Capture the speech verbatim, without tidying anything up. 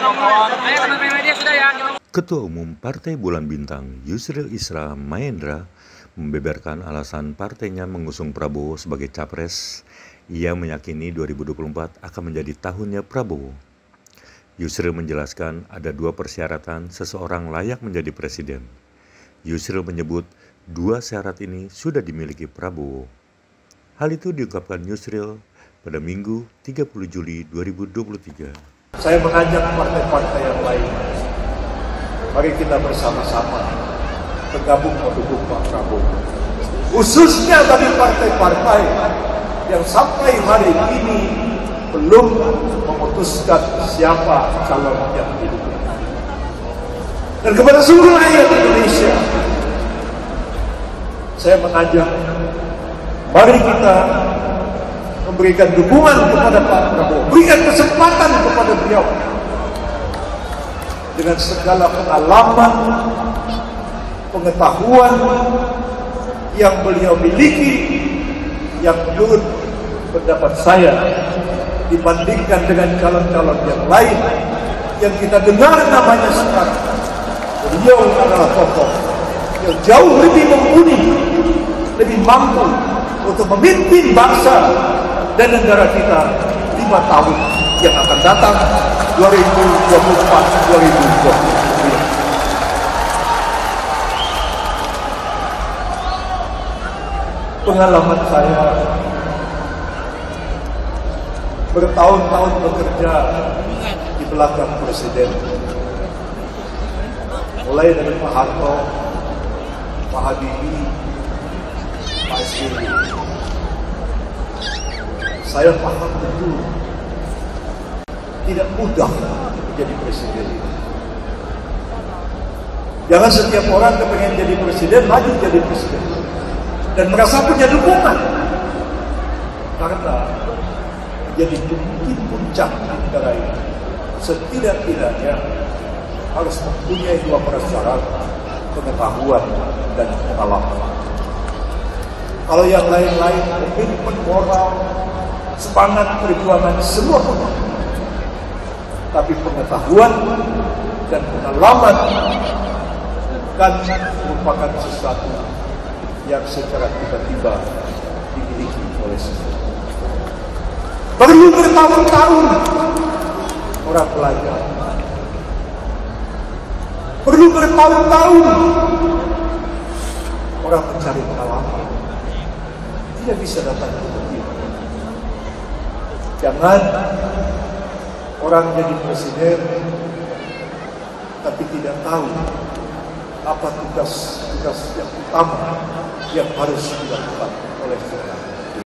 Ketua Umum Partai Bulan Bintang Yusril Isra Mahendra membeberkan alasan partainya mengusung Prabowo sebagai capres. Ia meyakini dua ribu dua puluh empat akan menjadi tahunnya Prabowo. Yusril menjelaskan ada dua persyaratan seseorang layak menjadi presiden. Yusril menyebut dua syarat ini sudah dimiliki Prabowo. Hal itu diungkapkan Yusril pada Minggu tiga puluh Juli dua ribu dua puluh tiga. Saya mengajak partai-partai yang lain, mari kita bersama-sama bergabung mendukung Pak Prabowo. Khususnya bagi partai-partai yang sampai hari ini belum memutuskan siapa calon yang didukung. Dan kepada seluruh rakyat Indonesia, saya mengajak, mari kita memberikan dukungan kepada Pak Prabowo, berikan kesempatan kepada beliau dengan segala pengalaman, pengetahuan yang beliau miliki, yang menurut pendapat saya dibandingkan dengan calon-calon yang lain yang kita dengar namanya sekarang, beliau adalah tokoh yang jauh lebih mumpuni, lebih mampu untuk memimpin bangsa dan negara kita lima tahun yang akan datang, dua ribu dua puluh empat sampai dua ribu dua puluh sembilan. Pengalaman saya bertahun-tahun bekerja di belakang presiden, mulai dari Pak Harto, Pak Habibie, Pak S B Y. Saya paham betul tidak mudah menjadi presiden. Jangan setiap orang kepengen jadi presiden maju jadi presiden dan merasa punya dukungan, karena menjadi pemimpin puncak negara ini setidak-tidaknya harus mempunyai dua persyarat, pengetahuan dan pengalaman. Kalau yang lain-lain komitmen moral, semangat perjuangan semua punya, tapi pengetahuan dan pengalaman bukan merupakan sesuatu yang secara tiba-tiba dimiliki oleh seseorang. Perlu bertahun-tahun orang belajar, perlu bertahun-tahun orang mencari pengalaman. Tidak bisa datang tiba-tiba. Jangan orang jadi presiden tapi tidak tahu apa tugas-tugas yang utama yang harus dilakukan oleh seorang